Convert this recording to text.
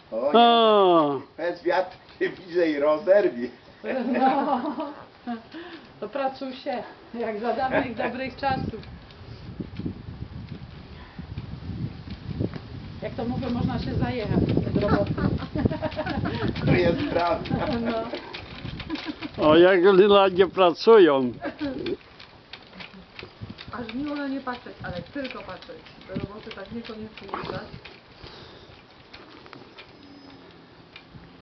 O, O, bez wiatr się bliżej rozerwie. No, to pracuj się, jak za dawnych dobrych czasów. Jak to mówię, można się zajechać do roboty. To jest prawda. No. o jak ludzie pracują. Aż miło na nie patrzeć, ale tylko patrzeć. Do roboty tak niekoniecznie nie dać.